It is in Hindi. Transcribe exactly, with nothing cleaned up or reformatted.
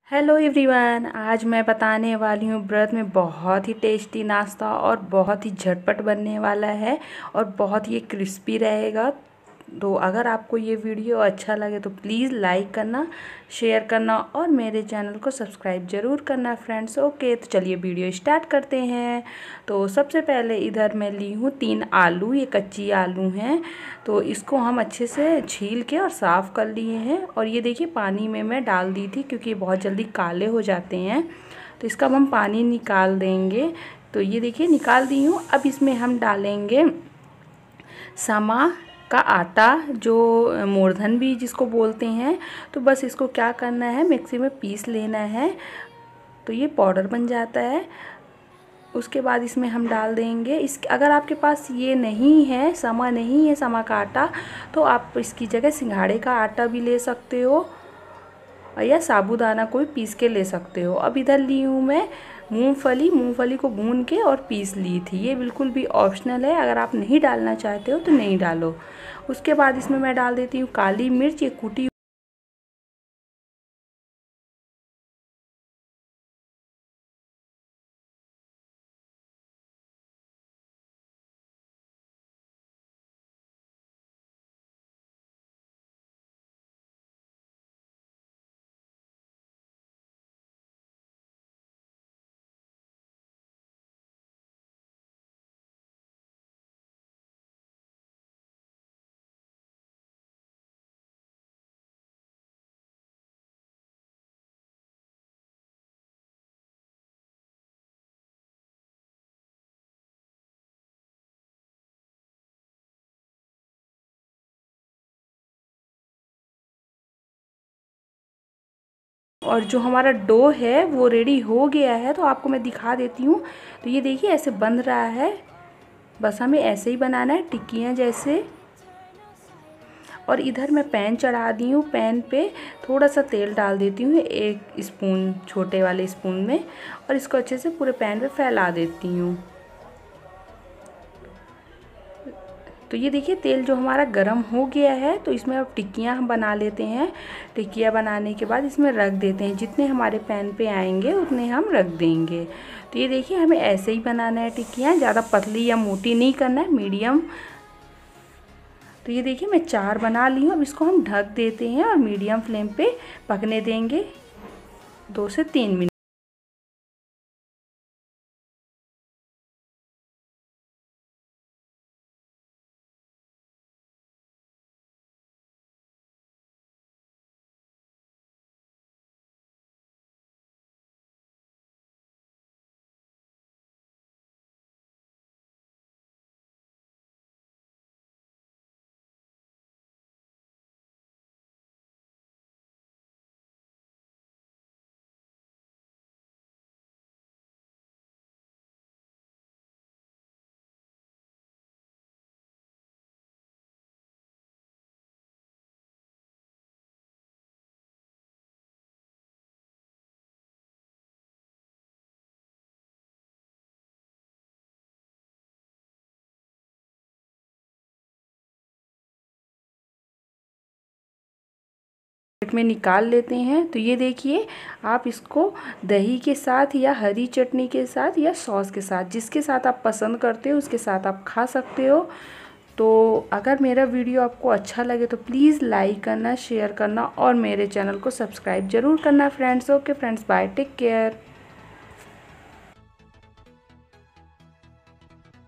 हेलो एवरीवन, आज मैं बताने वाली हूँ व्रत में बहुत ही टेस्टी नाश्ता और बहुत ही झटपट बनने वाला है और बहुत ही क्रिस्पी रहेगा। तो अगर आपको ये वीडियो अच्छा लगे तो प्लीज़ लाइक करना, शेयर करना और मेरे चैनल को सब्सक्राइब ज़रूर करना फ्रेंड्स। ओके, तो चलिए वीडियो स्टार्ट करते हैं। तो सबसे पहले इधर मैं ली हूँ तीन आलू, ये कच्ची आलू हैं। तो इसको हम अच्छे से छील के और साफ़ कर लिए हैं और ये देखिए पानी में मैं डाल दी थी क्योंकि बहुत जल्दी काले हो जाते हैं। तो इसका हम पानी निकाल देंगे। तो ये देखिए निकाल दी हूँ। अब इसमें हम डालेंगे समा का आटा, जो मूर्धन भी जिसको बोलते हैं। तो बस इसको क्या करना है, मिक्सी में पीस लेना है तो ये पाउडर बन जाता है। उसके बाद इसमें हम डाल देंगे इस अगर आपके पास ये नहीं है, समा नहीं है, समा का आटा, तो आप इसकी जगह सिंघाड़े का आटा भी ले सकते हो या साबूदाना कोई पीस के ले सकते हो। अब इधर ली हूँ मैं मूंगफली मूंगफली को भून के और पीस ली थी। ये बिल्कुल भी ऑप्शनल है, अगर आप नहीं डालना चाहते हो तो नहीं डालो। उसके बाद इसमें मैं डाल देती हूँ काली मिर्च, ये कूटी और जो हमारा डो है वो रेडी हो गया है। तो आपको मैं दिखा देती हूँ। तो ये देखिए ऐसे बन रहा है। बस हमें ऐसे ही बनाना है, टिक्कियाँ जैसे। और इधर मैं पैन चढ़ा दी हूँ। पैन पे थोड़ा सा तेल डाल देती हूँ, एक स्पून, छोटे वाले स्पून में, और इसको अच्छे से पूरे पैन पे फैला देती हूँ। तो ये देखिए तेल जो हमारा गरम हो गया है। तो इसमें अब टिक्कियाँ हम बना लेते हैं। टिक्कियाँ बनाने के बाद इसमें रख देते हैं, जितने हमारे पैन पे आएंगे उतने हम रख देंगे। तो ये देखिए हमें ऐसे ही बनाना है टिक्कियाँ, ज़्यादा पतली या मोटी नहीं करना है, मीडियम। तो ये देखिए मैं चार बना ली हूँ। अब इसको हम ढक देते हैं और मीडियम फ्लेम पे पकने देंगे दो से तीन मिनट। प्लेट में निकाल लेते हैं। तो ये देखिए आप इसको दही के साथ या हरी चटनी के साथ या सॉस के साथ, जिसके साथ आप पसंद करते हो उसके साथ आप खा सकते हो। तो अगर मेरा वीडियो आपको अच्छा लगे तो प्लीज़ लाइक करना, शेयर करना और मेरे चैनल को सब्सक्राइब ज़रूर करना friends. Okay friends, bye, take care.